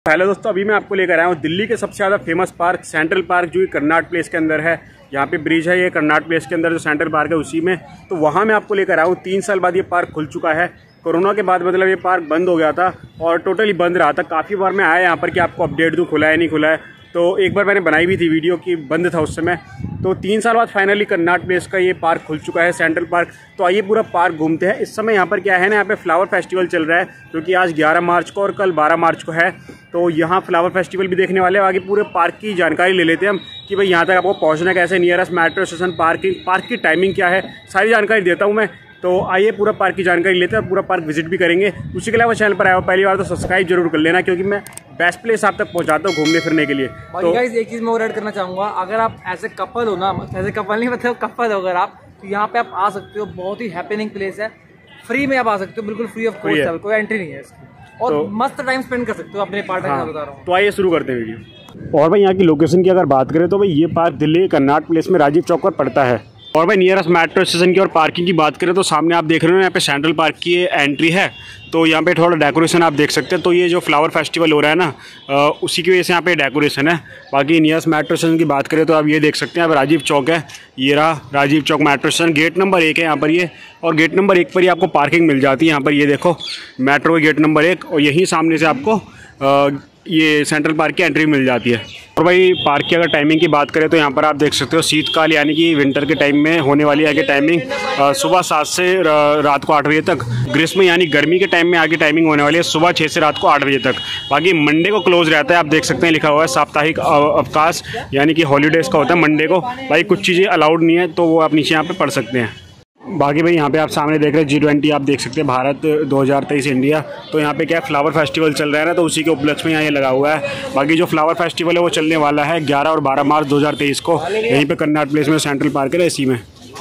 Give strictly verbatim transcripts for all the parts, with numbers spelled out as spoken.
Hello दोस्तों, अभी मैं आपको लेकर आया हूँ दिल्ली के सबसे ज़्यादा फेमस पार्क सेंट्रल पार्क, जो कि कर्नाट प्लेस के अंदर है। यहाँ पे ब्रिज है, ये कर्नाट प्लेस के अंदर जो सेंट्रल पार्क है उसी में। तो वहाँ मैं आपको लेकर आया हूँ। तीन साल बाद ये पार्क खुल चुका है। कोरोना के बाद मतलब ये पार्क बंद हो गया था और टोटली बंद रहा था। काफ़ी बार मैं आया यहाँ पर कि आपको अपडेट दूँ खुला है नहीं खुला है। तो एक बार मैंने बनाई भी थी वीडियो कि बंद था उस समय। तो तीन साल बाद फाइनली कर्नाट प्लेस का ये पार्क खुल चुका है, सेंट्रल पार्क। तो आइए पूरा पार्क घूमते हैं। इस समय यहाँ पर क्या है ना, यहाँ पे फ्लावर फेस्टिवल चल रहा है, जो कि आज ग्यारह मार्च को और कल बारह मार्च को है। तो यहाँ फ्लावर फेस्टिवल भी देखने वाले हैं। आगे पूरे पार्क की जानकारी ले लेते हैं हम कि भाई यहाँ तक आपको पहुँचना कैसे, nearest metro station, parking, park की टाइमिंग क्या है, सारी जानकारी देता हूँ मैं। तो आइए पूरा पार्क की जानकारी लेते हैं और पूरा पार्क विजिट भी करेंगे। उसी के अलावा चैनल पर आया हो पहली बार तो सब्सक्राइब जरूर कर लेना, क्योंकि मैं बेस्ट प्लेस आप तक पहुंचाता हूँ घूमने फिरने के लिए। तो गाइस एक चीज़ मैं और ऐड करना चाहूँगा, अगर आप ऐसे कपल हो ना, ऐसे कपल नहीं मतलब कपल हो अगर आप, तो यहाँ पे आप आ सकते हो। बहुत ही हैपनिंग प्लेस है, फ्री में आप आ सकते हो, बिल्कुल फ्री ऑफ कॉस्ट है, कोई एंट्री नहीं है इसकी। और तो, मस्त टाइम स्पेंड कर सकते हो अपने पार्टनर के साथ, बता रहा हूँ। तो आइए शुरू करते हैं वीडियो। और भाई यहाँ की लोकेशन की अगर बात करें तो भाई ये पार्क दिल्ली के कर्नाट प्लेस में राजीव चौक पर पड़ता है। और भाई नियरेस्ट मेट्रो स्टेशन की और पार्किंग की बात करें तो सामने आप देख रहे हो यहाँ पे सेंट्रल पार्क की एंट्री है। तो यहाँ पे थोड़ा डेकोरेशन आप देख सकते हैं। तो ये जो फ्लावर फेस्टिवल हो रहा है ना, आ, उसी की वजह से यहाँ पे डेकोरेशन है। बाकी नियरेस्ट मेट्रो स्टेशन की बात करें तो आप ये देख सकते हैं, अब राजीव चौक है, ये रहा Rajiv Chowk metro station. Gate number एक है यहाँ पर ये, और गेट नंबर एक पर ही आपको पार्किंग मिल जाती है। यहाँ पर ये देखो मेट्रो गेट नंबर एक, और यहीं सामने से आपको आ, ये सेंट्रल पार्क की एंट्री मिल जाती है। और भाई पार्क की अगर टाइमिंग की बात करें तो यहाँ पर आप देख सकते हो शीतकाल यानी कि विंटर के टाइम में होने वाली आगे टाइमिंग सुबह सात से रात को आठ बजे तक। ग्रीष्म यानी गर्मी के टाइम में आगे टाइमिंग होने वाली है सुबह छः से रात को आठ बजे तक। बाकी मंडे को क्लोज रहता है, आप देख सकते हैं लिखा हुआ है साप्ताहिक अवकाश यानी कि हॉलीडेज़ का होता है मंडे को। भाई कुछ चीज़ें अलाउड नहीं है, तो वो आप नीचे यहाँ पर पढ़ सकते हैं। बाकी भाई यहाँ पे आप सामने देख रहे हैं जी ट्वेंटी, आप देख सकते हैं भारत दो हज़ार तेईस इंडिया। तो यहाँ पे क्या है, फ्लावर फेस्टिवल चल रहा है ना, तो उसी के उपलक्ष्य में यहाँ ये लगा हुआ है। बाकी जो फ्लावर फेस्टिवल है वो चलने वाला है ग्यारह और बारह मार्च दो हज़ार तेईस को, यहीं पे कर्नाट प्लेस में सेंट्रल पार्क है इसी में।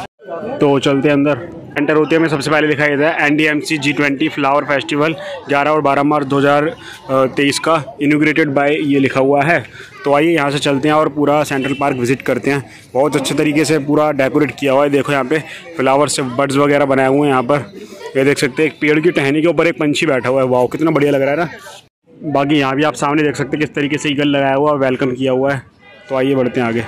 तो चलते हैं अंदर। एंटर होते हैं, मैं सबसे पहले दिखाई देता है N D M C G twenty flower festival ग्यारह और बारह मार्च दो हज़ार तेईस का, इनॉग्रेटेड बाय, ये लिखा हुआ है। तो आइए यहाँ से चलते हैं और पूरा सेंट्रल पार्क विजिट करते हैं। बहुत अच्छे तरीके से पूरा डेकोरेट किया हुआ है। देखो यहाँ पे फ्लावर से बर्ड्स वगैरह बनाए हुए हैं यहाँ पर, ये देख सकते हैं। एक पेड़ की टहनी के ऊपर एक पंछी बैठा हुआ है, वाह कितना बढ़िया लग रहा है ना। बाकी यहाँ भी आप सामने देख सकते हैं किस तरीके से ईगल लगाया हुआ है, वेलकम किया हुआ है। तो आइए बढ़ते हैं आगे।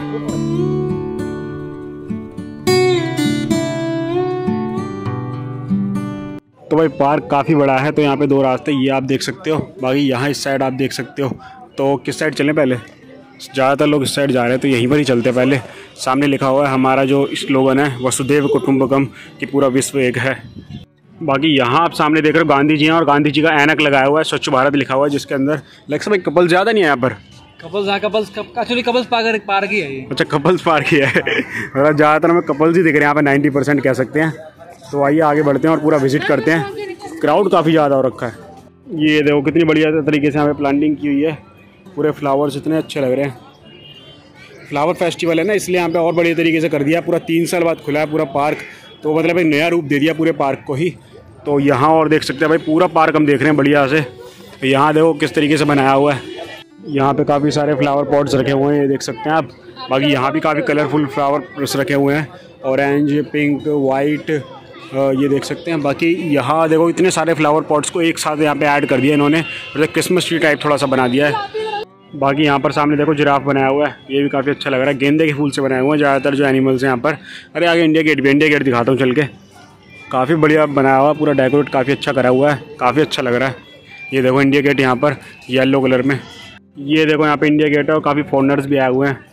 तो भाई पार्क काफ़ी बड़ा है, तो यहाँ पे दो रास्ते ये आप देख सकते हो। बाकी यहाँ इस साइड आप देख सकते हो। तो किस साइड चलें पहले? ज़्यादातर लोग इस साइड जा रहे हैं, तो यहीं पर ही चलते हैं पहले। सामने लिखा हुआ है हमारा जो स्लोगन है, वसुधैव कुटुंबकम, कि पूरा विश्व एक है। बाकी यहाँ आप सामने देख रहे हो गांधी जी हैं, और गांधी जी का ऐनक लगाया हुआ है, स्वच्छ भारत लिखा हुआ है, जिसके अंदर लग भाई कपल ज़्यादा नहीं है यहाँ पर। कपल्स, हाँ couples, actually couples park park ही है ये। अच्छा कपल्स पार्क ही है। ज़्यादातर हमें कपल्स ही दिख रहे हैं यहाँ पे, नाइन्टी परसेंट कह सकते हैं। तो आइए आगे बढ़ते हैं और पूरा विजिट करते हैं। क्राउड काफ़ी ज़्यादा हो रखा है। ये देखो कितनी बढ़िया तरीके से हमें प्लांटिंग की हुई है, पूरे फ्लावर्स इतने अच्छे लग रहे हैं। फ्लावर फेस्टिवल है ना, इसलिए यहाँ पे और बढ़िया तरीके से कर दिया। पूरा तीन साल बाद खुला है पूरा पार्क, तो मतलब एक नया रूप दे दिया पूरे पार्क को ही। तो यहाँ और देख सकते हैं भाई, पूरा पार्क हम देख रहे हैं बढ़िया से। तो यहाँ देखो किस तरीके से बनाया हुआ है। यहाँ पे काफ़ी सारे फ्लावर पॉट्स रखे हुए हैं, ये देख सकते हैं आप। बाकी यहाँ भी काफ़ी कलरफुल फ्लावर रखे हुए हैं, ऑरेंज, पिंक, वाइट, ये देख सकते हैं। बाकी यहाँ देखो इतने सारे फ्लावर पॉट्स को एक साथ यहाँ पे ऐड कर दिया इन्होंने, मतलब क्रिसमस ट्री टाइप थोड़ा सा बना दिया है। बाकी यहाँ पर सामने देखो जिराफ बनाया हुआ है, ये भी काफ़ी अच्छा लग रहा है। गेंदे के फूल से बनाए हुए हैं ज़्यादातर जो एनिमल्स हैं यहाँ पर। अरे आगे इंडिया गेट भी, इंडिया गेट दिखाता हूँ चल के। काफ़ी बढ़िया बनाया हुआ, पूरा डेकोरेट काफ़ी अच्छा करा हुआ है, काफ़ी अच्छा लग रहा है। ये देखो इंडिया गेट यहाँ पर येलो कलर में, ये देखो यहाँ पर इंडिया गेट है, और काफ़ी फॉरनर्स भी आए हुए हैं।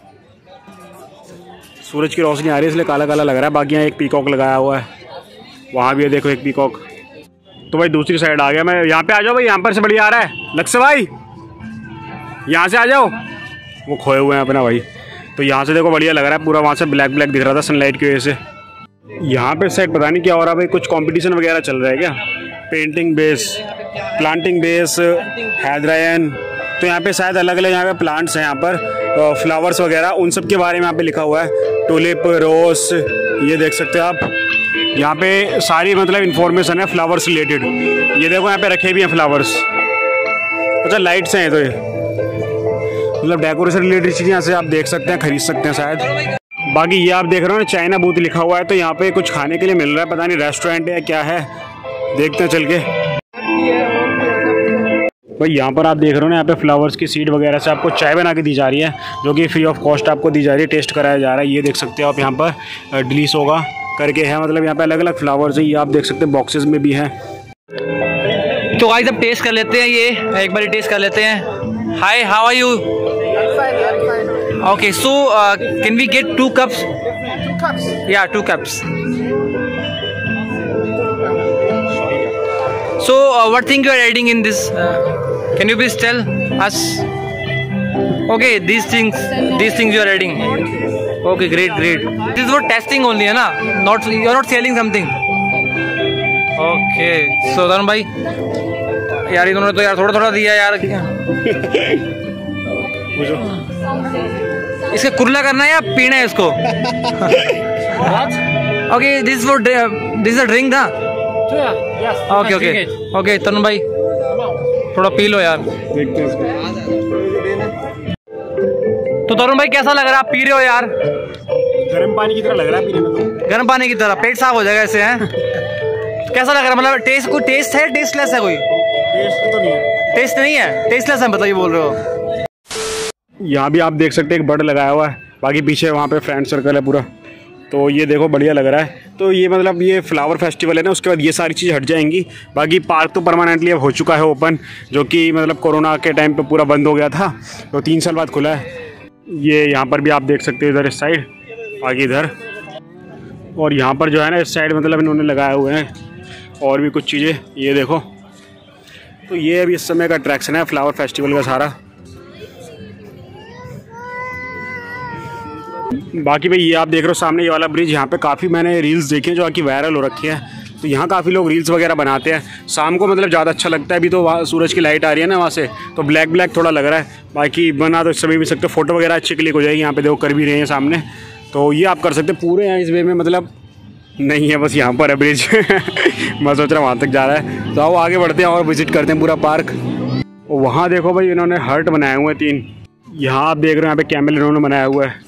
सूरज की रोशनी आ रही है इसलिए काला काला लग रहा है। बाकी यहाँ एक पीकॉक लगाया हुआ है, वहाँ भी है देखो एक पीकॉक। तो भाई दूसरी साइड आ गया मैं, यहाँ पे आ जाओ भाई, यहाँ पर से बढ़िया आ रहा है लक्ष्य भाई, यहाँ से आ जाओ। वो खोए हुए हैं अपना भाई। तो यहाँ से देखो बढ़िया लग रहा है पूरा, वहाँ से ब्लैक ब्लैक दिख रहा था सनलाइट की वजह से। यहाँ पे साइड पता नहीं क्या हो रहा है भाई, कुछ कंपटीशन वगैरह चल रहा है क्या? पेंटिंग बेस, प्लांटिंग बेस, हैदरायन। तो यहाँ पे शायद अलग अलग यहाँ पे प्लांट्स हैं, यहाँ पर फ्लावर्स वगैरह, उन सब के बारे में यहाँ पे लिखा हुआ है। टुलिप, रोज, ये देख सकते हो आप। यहाँ पे सारी मतलब इन्फॉर्मेशन है फ्लावर्स रिलेटेड। ये देखो यहाँ पे रखे भी हैं फ्लावर्स। अच्छा लाइट्स हैं, तो ये मतलब डेकोरेशन रिलेटेड चीज़ें यहाँ से आप देख सकते हैं, खरीद सकते हैं शायद। बाकी ये आप देख रहे हो ना चाइना बूथ लिखा हुआ है, तो यहाँ पे कुछ खाने के लिए मिल रहा है, पता नहीं रेस्टोरेंट है या क्या है, देखते हैं चल के। भाई यहाँ पर आप देख रहे हो ना, यहाँ पे फ्लावर्स की सीड वगैरह से आपको चाय बना के दी जा रही है, जो कि फ्री ऑफ कॉस्ट आपको दी जा रही है, टेस्ट कराया जा रहा है। ये देख सकते हो आप यहाँ पर डिलीस होगा करके है, मतलब यहाँ पे अलग अलग फ्लावर्स है, ये आप देख सकते हैं बॉक्सेस में भी है। तो गाइस अब टेस्ट कर लेते हैं, ये एक बार टेस्ट कर लेते हैं। Hi, how are you? Okay, so can we get two cups? Two cups? या two cups. So, uh, what thing you are adding in this? Uh, can you please tell us? Okay, these things, these things you are adding. Okay, great, great. This is for testing only, है ना? Not you are not selling something. Okay, so धर्म भाई, यार इन्होंने तो यार थोड़ा थोड़ा दिया यार। इसका कुरला करना है या पीना है इसको? Okay, this is for this is a drink ना? ओके ओके ओके तरुण भाई थोड़ा पी लो यार। देखते हैं इसको। तो तरुण भाई कैसा लग रहा है, आप पी रहे हो यार? गर्म पानी की तरह लग रहा है पीने में तो। गर्म पानी की तरह, पेट साफ हो जाएगा ऐसे हैं। कैसा लग रहा है, मतलब टेस्ट कोई टेस्ट है, टेस्टलेस है कोई? टेस्ट तो नहीं है। टेस्ट नहीं है, टेस्टलेस है मतलब ये बोल रहे हो? यहाँ भी आप देख सकते हैं एक बर्ड लगाया हुआ है, बाकी पीछे वहाँ पे फ्रेंड सर्कल है पूरा। तो ये देखो बढ़िया लग रहा है। तो ये मतलब ये फ्लावर फेस्टिवल है ना, उसके बाद ये सारी चीज़ हट जाएंगी। बाकी पार्क तो परमानेंटली अब हो चुका है ओपन, जो कि मतलब कोरोना के टाइम पे पूरा बंद हो गया था, तो तीन साल बाद खुला है। ये यहाँ पर भी आप देख सकते हो इधर इस साइड, आगे इधर, और यहाँ पर जो है ना इस साइड मतलब इन्होंने लगाए हुए हैं और भी कुछ चीज़ें, ये देखो। तो ये अभी इस समय का अट्रैक्शन है फ्लावर फेस्टिवल का सारा। बाकी भाई ये आप देख रहे हो सामने ये वाला ब्रिज, यहाँ पे काफ़ी मैंने रील्स देखे हैं जो कि वायरल हो रखी है। तो यहाँ काफ़ी लोग रील्स वगैरह बनाते हैं, शाम को मतलब ज़्यादा अच्छा लगता है। अभी तो वहाँ सूरज की लाइट आ रही है ना वहाँ से, तो ब्लैक ब्लैक थोड़ा लग रहा है। बाकी बना तो इस समय भी सकते हो, फोटो वगैरह अच्छी क्लिक हो जाएगी। यहाँ पे देखो कर भी रहे हैं सामने, तो ये आप कर सकते हैं। पूरे यहाँ इस वे में मतलब नहीं है, बस यहाँ पर है ब्रिज। मैं सोच रहा हूँ वहाँ तक जा रहा है, तो आओ आगे बढ़ते हैं और विजिट करते हैं पूरा पार्क। वहाँ देखो भाई इन्होंने हर्ट बनाए हुए हैं तीन, यहाँ आप देख रहे हो यहाँ पे कैमल इन्होंने बनाया हुआ है।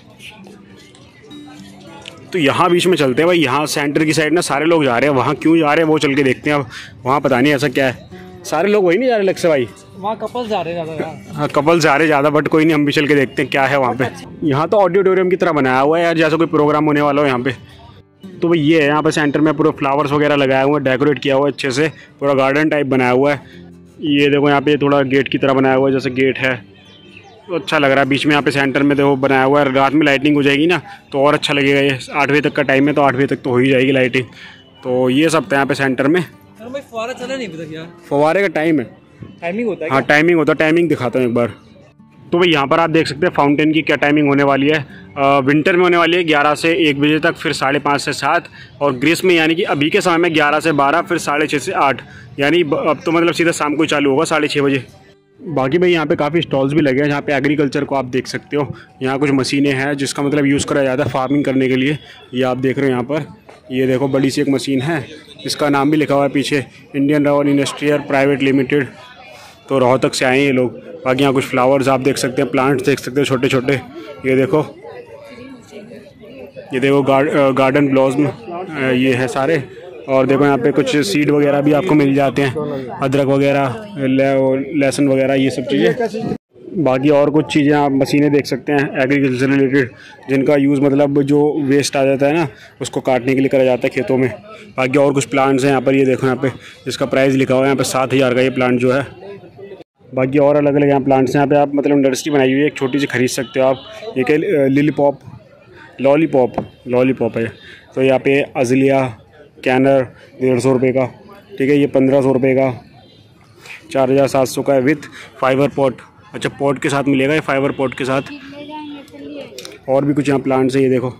तो यहाँ बीच में चलते हैं भाई, यहाँ सेंटर की साइड ना सारे लोग जा रहे हैं, वहाँ क्यों जा रहे हैं वो चल के देखते हैं। अब वहाँ पता नहीं ऐसा क्या है, सारे लोग वही नहीं जा रहे लग से भाई, वहाँ कपल्स जा रहे हैं ज़्यादा। हाँ कपल्स जा रहे हैं ज़्यादा, बट कोई नहीं, हम भी चल के देखते हैं क्या है वहाँ पे। यहाँ तो ऑडिटोरियम की तरह बनाया हुआ है यार, जैसा कोई प्रोग्राम होने वाला हो यहाँ पे। तो भाई ये है यहाँ पे सेंटर में पूरा फ्लावर्स वगैरह लगाए हुए हैं, डेकोरेट किया हुआ है अच्छे से, पूरा गार्डन टाइप बनाया हुआ है। ये देखो यहाँ पे थोड़ा गेट की तरह बनाया हुआ है, जैसे गेट है, तो अच्छा लग रहा है। बीच में यहाँ पे सेंटर में देखो बनाया हुआ है, रात में लाइटिंग हो जाएगी ना तो और अच्छा लगेगा। ये आठ बजे तक का टाइम है, तो आठ बजे तक तो हो ही जाएगी लाइटिंग। तो ये सब था यहाँ पे सेंटर में। फुवारा चला नहीं पता क्या, फवारे का टाइम है, टाइमिंग होता है। हाँ टाइमिंग होता है, टाइमिंग दिखाता हूँ एक बार। तो भाई यहाँ पर आप देख सकते हैं फाउंटेन की क्या टाइमिंग होने वाली है। आ, विंटर में होने वाली है ग्यारह से एक बजे तक, फिर साढ़े पाँच से सात, और ग्रीष्म में यानी कि अभी के समय में ग्यारह से बारह, फिर साढ़े छः से आठ, यानी अब तो मतलब सीधा शाम को ही चालू होगा साढ़े छः बजे। बाकी भाई यहाँ पे काफ़ी स्टॉल्स भी लगे हैं, जहाँ पे एग्रीकल्चर को आप देख सकते हो। यहाँ कुछ मशीनें हैं जिसका मतलब यूज़ करा जाता है फार्मिंग करने के लिए। ये आप देख रहे हो यहाँ पर, ये देखो बड़ी सी एक मशीन है, इसका नाम भी लिखा हुआ है पीछे, Indian rubber industrial private limited. तो रोहतक से आए हैं ये लोग। बाकी यहाँ कुछ फ्लावर्स आप देख सकते हैं, प्लांट्स देख सकते हो छोटे छोटे। ये देखो, ये देखो गार्ड, गार्डन ब्लॉसम ये है सारे। और देखो यहाँ पे कुछ सीड वगैरह भी आपको मिल जाते हैं, अदरक वगैरह, लहसुन वगैरह, ये सब चीज़ें। बाकी और कुछ चीज़ें आप मशीनें देख सकते हैं एग्रीकल्चर रिलेटेड, जिनका यूज़ मतलब जो वेस्ट आ जाता है ना उसको काटने के लिए करा जाता है खेतों में। बाकी और कुछ प्लांट्स हैं यहाँ पर, ये देखो यहाँ पे जिसका प्राइस लिखा हुआ है यहाँ पे सात हज़ार का ये प्लांट जो है। बाकी और अलग अलग यहाँ प्लांट्स हैं, यहाँ पे आप मतलब इंडस्ट्री बनाई हुई है, एक छोटी सी खरीद सकते हो आप। ये क्या लिलीपॉप लॉलीपॉप लॉलीपॉप है। तो यहाँ पे अजलिया कैनर डेढ़ सौ रुपये का, ठीक है, ये पंद्रह सौ रुपये का, चार हज़ार सात सौ का है विथ फाइबर पॉट। अच्छा पॉट के साथ मिलेगा ये, फाइबर पॉट के साथ। और भी कुछ यहाँ प्लांट्स है, ये देखो।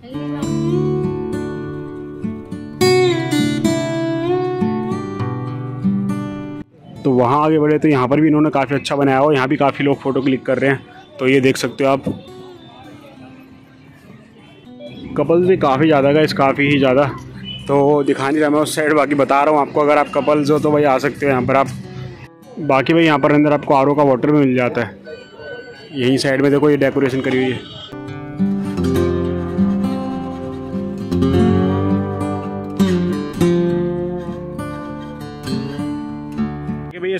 तो वहाँ आगे बढ़े तो यहाँ पर भी इन्होंने काफ़ी अच्छा बनाया हुआ, यहाँ भी काफ़ी लोग फ़ोटो क्लिक कर रहे हैं। तो ये देख सकते हो आप, कपल्स भी काफ़ी ज़्यादा का, इस काफ़ी ही ज़्यादा। तो दिखा नहीं रहा मैं उस साइड, बाकी बता रहा हूँ आपको, अगर आप कपल्स हो तो भाई आ सकते हो यहाँ पर आप। बाकी भाई यहाँ पर अंदर आपको आर ओ का वाटर भी मिल जाता है। यहीं साइड में देखो ये डेकोरेशन करी हुई है।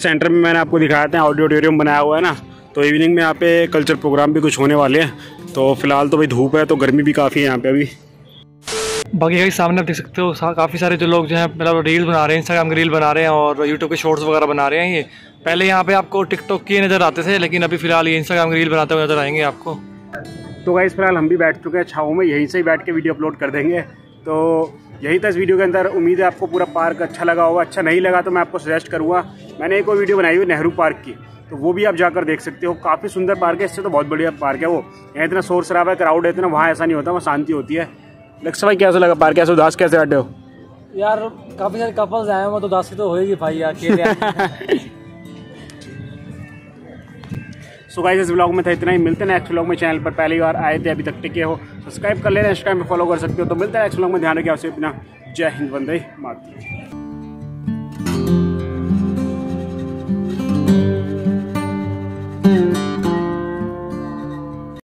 सेंटर में मैंने आपको दिखाया था ऑडिटोरियम बनाया हुआ है ना, तो इवनिंग में यहाँ पे कल्चर प्रोग्राम भी कुछ होने वाले हैं। तो फिलहाल तो भाई धूप है, तो गर्मी भी काफ़ी है यहाँ पे अभी। बाकी कहीं सामने आप देख सकते हो काफ़ी सारे जो लोग जो हैं मतलब रील बना रहे हैं, इंस्टाग्राम की रील बना रहे हैं और यूट्यूब के शॉर्ट्स वगैरह बना रहे हैं। ये पहले यहाँ पे आपको टिकटॉक के नज़र आते थे, लेकिन अभी फिलहाल ये इंस्टाग्राम की रील बनाते हुए नजर आएंगे आपको। तो गाइस फिलहाल हम भी बैठ चुके हैं छाँव में, यहीं से ही बैठ के वीडियो अपलोड कर देंगे। तो यही था इस वीडियो के अंदर। उम्मीद है आपको पूरा पार्क अच्छा लगा होगा। अच्छा नहीं लगा तो मैं आपको सजेस्ट करूँगा, मैंने एक और वीडियो बनाई हुई नेहरू पार्क की, तो वो भी आप जाकर देख सकते हो। काफ़ी सुंदर पार्क है, इससे तो बहुत बढ़िया पार्क है वो। यहाँ इतना शोर शराबा है, क्राउड है इतना, वहाँ ऐसा नहीं होता, वहाँ शांति होती है। लक्ष्य भाई कैसा लगा पार्क, कैसे उदास कैसे बैठे हो? यार काफ़ी सारे कपल्स आए हैं तो उदासी तो होएगी भाई यार, अकेले। सो गाइस इस व्लॉग में था इतना ही। मिलते हैं नेक्स्ट व्लॉग में। चैनल पर पहली बार आए थे, अभी तक टिके हो, सब्सक्राइब कर लेना, इंस्टाग्राम पे फॉलो कर सकते हो। तो मिलते हैं नेक्स्ट व्लॉग में। ध्यान रखिए आपसे अपना। जय हिंद, वंदे मातरम।